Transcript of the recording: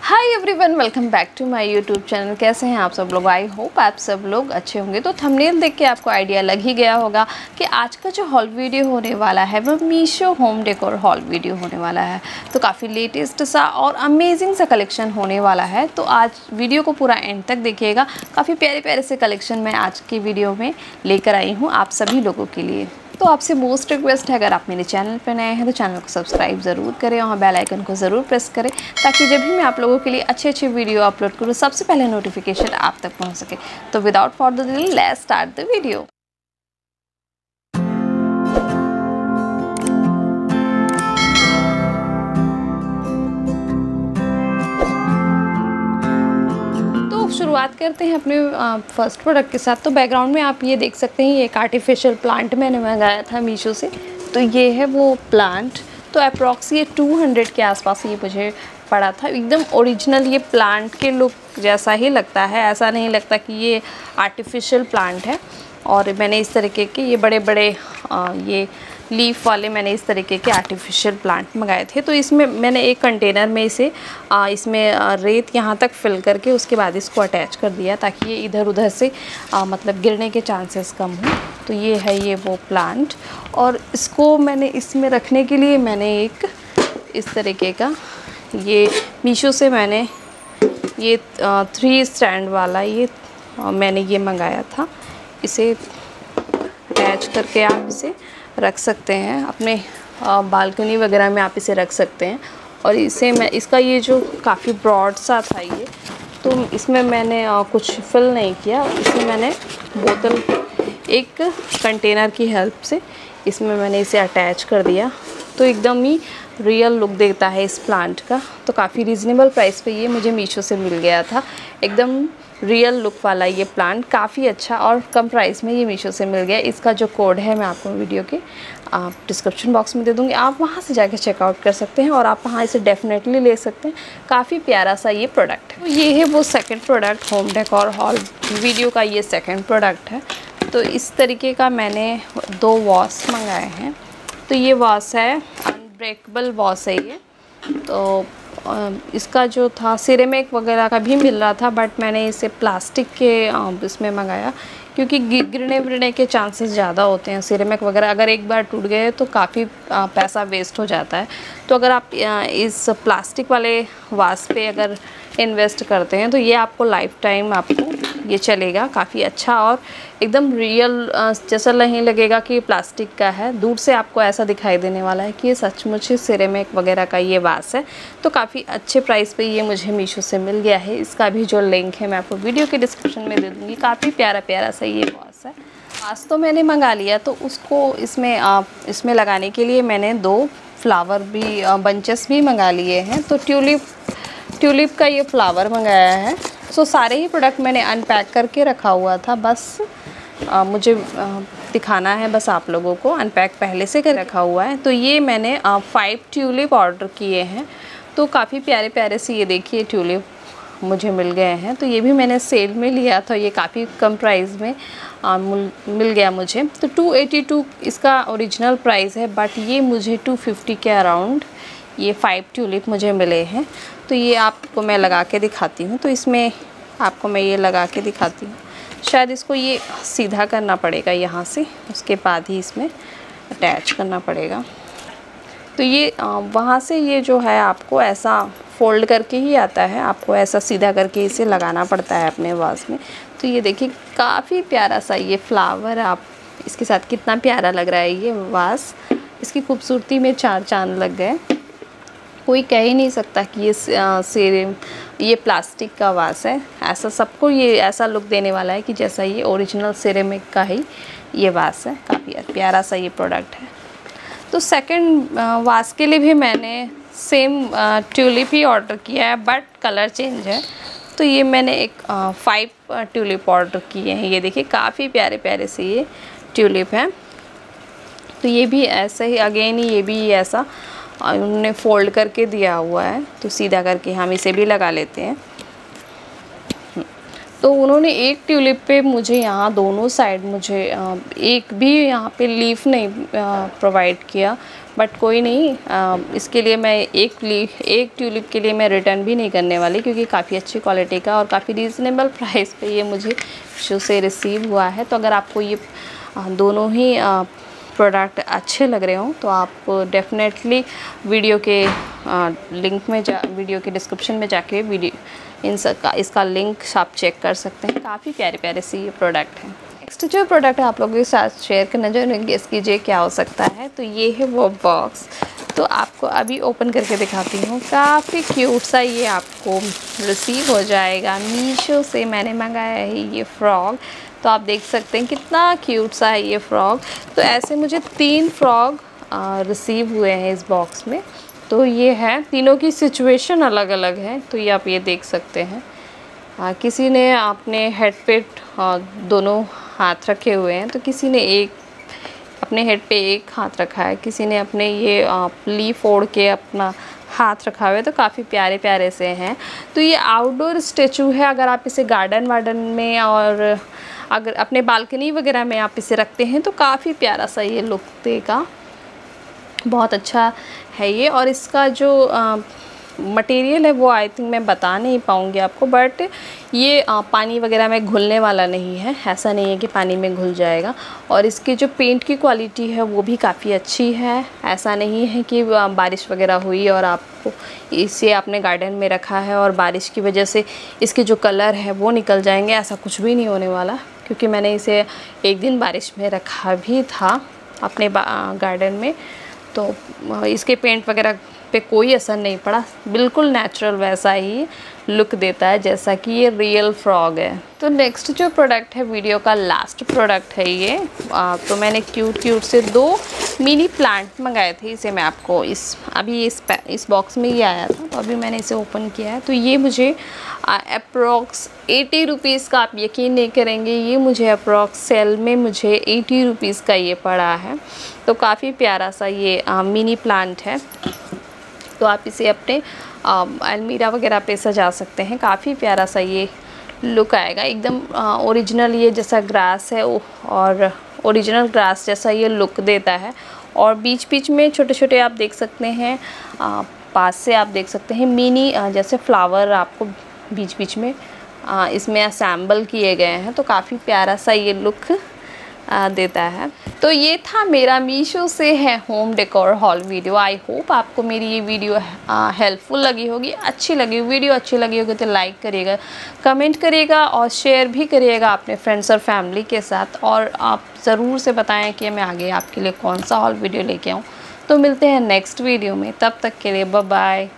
Hi everyone, welcome back to my YouTube channel. कैसे हैं आप सब लोग? आई होप आप सब लोग अच्छे होंगे। तो थंबनेल देख के आपको आइडिया लग ही गया होगा कि आज का जो हॉल वीडियो होने वाला है वो Meesho home decor haul video होने वाला है। तो काफ़ी लेटेस्ट सा और अमेजिंग सा कलेक्शन होने वाला है। तो आज वीडियो को पूरा एंड तक देखिएगा। काफ़ी प्यारे प्यारे से कलेक्शन मैं आज की वीडियो में लेकर आई हूँ आप सभी लोगों के लिए। तो आपसे मोस्ट रिक्वेस्ट है, अगर आप मेरे चैनल पर नए हैं तो चैनल को सब्सक्राइब ज़रूर करें और बेल आइकन को ज़रूर प्रेस करें, ताकि जब भी मैं आप लोगों के लिए अच्छे अच्छे वीडियो अपलोड करूँ सबसे पहले नोटिफिकेशन आप तक पहुंच सके। तो without further delay let's start the video. शुरुआत करते हैं अपने फर्स्ट प्रोडक्ट के साथ। तो बैकग्राउंड में आप ये देख सकते हैं, ये एक आर्टिफिशियल प्लांट मैंने मंगाया था मीशो से। तो ये है वो प्लांट। तो अप्रॉक्स ये 200 के आसपास ये मुझे पड़ा था। एकदम ओरिजिनल ये प्लांट के लुक जैसा ही लगता है, ऐसा नहीं लगता कि ये आर्टिफिशियल प्लांट है। और मैंने इस तरीके के ये बड़े बड़े ये लीफ वाले मैंने इस तरीके के आर्टिफिशियल प्लांट मंगाए थे। तो इसमें मैंने एक कंटेनर में इसे इसमें रेत यहाँ तक फिल करके उसके बाद इसको अटैच कर दिया, ताकि ये इधर उधर से मतलब गिरने के चांसेस कम हो। तो ये है ये वो प्लांट। और इसको मैंने इसमें रखने के लिए मैंने एक इस तरीके का ये मीशो से मैंने ये 3 स्टैंड वाला ये मैंने ये मंगाया था। इसे अटैच करके आप इसे रख सकते हैं अपने बालकनी वगैरह में, आप इसे रख सकते हैं। और इसे मैं इसका ये जो काफ़ी ब्रॉड सा था ये, तो इसमें मैंने कुछ फिल नहीं किया। इसमें मैंने बोतल एक कंटेनर की हेल्प से इसमें मैंने इसे अटैच कर दिया। तो एकदम ही रियल लुक देता है इस प्लांट का। तो काफ़ी रीज़नेबल प्राइस पे ये मुझे मीशो से मिल गया था। एकदम रियल लुक वाला ये प्लांट काफ़ी अच्छा और कम प्राइस में ये मीशो से मिल गया। इसका जो कोड है मैं आपको वीडियो के डिस्क्रिप्शन बॉक्स में दे दूँगी, आप वहाँ से जाके चेकआउट कर सकते हैं और आप वहाँ इसे डेफिनेटली ले सकते हैं। काफ़ी प्यारा सा ये प्रोडक्ट है। तो ये है वो second product, home decor haul video का ये सेकंड प्रोडक्ट है। तो इस तरीके का मैंने 2 वॉश मंगाए हैं। तो ये वॉश है अनब्रेकेबल वॉश है ये। तो इसका जो था सिरेमिक वगैरह का भी मिल रहा था, बट मैंने इसे प्लास्टिक के इसमें मंगाया, क्योंकि गिरने विरने के चांसेस ज़्यादा होते हैं। सिरेमिक वगैरह अगर एक बार टूट गए तो काफ़ी पैसा वेस्ट हो जाता है। तो अगर आप इस प्लास्टिक वाले वास पे अगर इन्वेस्ट करते हैं तो ये आपको लाइफ टाइम आपको ये चलेगा, काफ़ी अच्छा और एकदम रियल जैसा नहीं लगेगा कि प्लास्टिक का है। दूर से आपको ऐसा दिखाई देने वाला है कि ये सचमुच ही सिरेमिक वगैरह का ये वास है। तो काफ़ी अच्छे प्राइस पे ये मुझे मीशो से मिल गया है। इसका भी जो लिंक है मैं आपको वीडियो के डिस्क्रिप्शन में दे दूँगी। काफ़ी प्यारा प्यारा सा ये वास है। वास तो मैंने मंगा लिया, तो उसको इसमें लगाने के लिए मैंने 2 फ्लावर भी बंचेस भी मंगा लिए हैं। तो ट्यूलिप का ये फ्लावर मंगाया है। सो सारे ही प्रोडक्ट मैंने अनपैक करके रखा हुआ था, बस मुझे दिखाना है बस आप लोगों को। अनपैक पहले से कर रखा हुआ है। तो ये मैंने 5 ट्यूलिप ऑर्डर किए हैं। तो काफ़ी प्यारे प्यारे से ये देखिए ट्यूलिप मुझे मिल गए हैं। तो ये भी मैंने सेल में लिया था, ये काफ़ी कम प्राइस में मिल गया मुझे। तो 282 इसका ओरिजिनल प्राइस है, बट ये मुझे 250 के अराउंड ये 5 ट्यूलिप मुझे मिले हैं। तो ये आपको मैं लगा के दिखाती हूँ। तो इसमें आपको मैं ये लगा के दिखाती हूँ। शायद इसको ये सीधा करना पड़ेगा यहाँ से, उसके बाद ही इसमें अटैच करना पड़ेगा। तो ये वहाँ से ये जो है आपको ऐसा फोल्ड करके ही आता है, आपको ऐसा सीधा करके इसे लगाना पड़ता है अपने वास में। तो ये देखिए काफ़ी प्यारा सा ये फ्लावर, आप इसके साथ कितना प्यारा लग रहा है ये वास। इसकी खूबसूरती में 4 चांद लग गए। कोई कह ही नहीं सकता कि ये प्लास्टिक का वास है। ऐसा सबको ये ऐसा लुक देने वाला है कि जैसा ये ओरिजिनल सिरेमिक का ही ये वास है। काफ़ी प्यारा सा ये प्रोडक्ट है। तो सेकंड वास के लिए भी मैंने सेम ट्यूलिप ही ऑर्डर किया है, बट कलर चेंज है। तो ये मैंने एक 5 ट्यूलिप ऑर्डर किए हैं। ये देखिए काफ़ी प्यारे प्यारे से ये ट्यूलिप हैं। तो ये भी ऐसे ही अगेन ये भी ऐसा उन्होंने फोल्ड करके दिया हुआ है। तो सीधा करके हम इसे भी लगा लेते हैं। तो उन्होंने एक ट्यूलिप पे मुझे यहाँ दोनों साइड मुझे एक भी यहाँ पे लीफ नहीं प्रोवाइड किया, बट कोई नहीं, इसके लिए मैं एक ट्यूलिप के लिए मैं रिटर्न भी नहीं करने वाली, क्योंकि काफ़ी अच्छी क्वालिटी का और काफ़ी रीज़नेबल प्राइस पे ये मुझे मीशो से रिसीव हुआ है। तो अगर आपको ये दोनों ही प्रोडक्ट अच्छे लग रहे हों तो आप डेफिनेटली वीडियो के लिंक में वीडियो के डिस्क्रिप्शन में जाके इसका लिंक आप चेक कर सकते हैं। काफ़ी प्यारे प्यारे से ये प्रोडक्ट हैं। नेक्स्ट जो प्रोडक्ट आप लोगों के साथ शेयर करना चाहूँगी, गेस कीजिए क्या हो सकता है। तो ये है वो बॉक्स, तो आपको अभी ओपन करके दिखाती हूँ। काफ़ी क्यूट सा ये आपको रिसीव हो जाएगा। मीशो से मैंने मंगाया है ये फ्रॉक, तो आप देख सकते हैं कितना क्यूट सा है ये फ्रॉक। तो ऐसे मुझे 3 फ्रॉक रिसीव हुए हैं इस बॉक्स में। तो ये है, तीनों की सिचुएशन अलग अलग है, तो ये आप ये देख सकते हैं। किसी ने अपने हेड पे दोनों हाथ रखे हुए हैं, तो किसी ने अपने हेड पे एक हाथ रखा है, किसी ने अपने ये लीफ ओढ़ के अपना हाथ रखा हुआ है। तो काफ़ी प्यारे प्यारे से हैं। तो ये आउटडोर स्टैचू है, अगर आप इसे गार्डन वार्डन में और अगर अपने बालकनी वगैरह में आप इसे रखते हैं तो काफ़ी प्यारा सा ये लुक देगा। बहुत अच्छा है ये। और इसका जो मटेरियल है वो आई थिंक मैं बता नहीं पाऊँगी आपको, बट ये पानी वगैरह में घुलने वाला नहीं है, ऐसा नहीं है कि पानी में घुल जाएगा। और इसकी जो पेंट की क्वालिटी है वो भी काफ़ी अच्छी है। ऐसा नहीं है कि बारिश वगैरह हुई और आपको इसे आपने गार्डन में रखा है और बारिश की वजह से इसके जो कलर है वो निकल जाएंगे, ऐसा कुछ भी नहीं होने वाला। क्योंकि मैंने इसे एक दिन बारिश में रखा भी था अपने गार्डन में, तो इसके पेंट वगैरह पे कोई असर नहीं पड़ा। बिल्कुल नेचुरल वैसा ही लुक देता है जैसा कि ये रियल फ्रॉग है। तो नेक्स्ट जो प्रोडक्ट है, वीडियो का लास्ट प्रोडक्ट है ये। तो मैंने क्यूट से 2 मिनी प्लांट मंगाए थे। इसे मैं आपको अभी इस बॉक्स में ये आया था, तो अभी मैंने इसे ओपन किया है। तो ये मुझे अप्रॉक्स 80 रुपीज़ का, आप यकीन नहीं करेंगे, ये मुझे अप्रॉक्स सेल में मुझे 80 रुपीज़ का ये पड़ा है। तो काफ़ी प्यारा सा ये मिनी प्लांट है। तो आप इसे अपने अलमीरा वगैरह पे सजा सकते हैं। काफ़ी प्यारा सा ये लुक आएगा, एकदम ओरिजिनल ये जैसा ग्रास है और ओरिजिनल ग्रास जैसा ये लुक देता है। और बीच बीच में छोटे छोटे आप देख सकते हैं, पास से आप देख सकते हैं मिनी जैसे फ्लावर आपको बीच बीच में इसमें असेंबल किए गए हैं। तो काफ़ी प्यारा सा ये लुक देता है। तो ये था मेरा मीशो से है home decor haul video. I hope आपको मेरी ये वीडियो हेल्पफुल लगी होगी, अच्छी लगी। वीडियो अच्छी लगी होगी तो लाइक करिएगा, कमेंट करिएगा और शेयर भी करिएगा अपने फ्रेंड्स और फैमिली के साथ। और आप ज़रूर से बताएं कि मैं आगे आपके लिए कौन सा हॉल वीडियो लेके आऊँ। तो मिलते हैं नेक्स्ट वीडियो में, तब तक के लिए बाय बाय।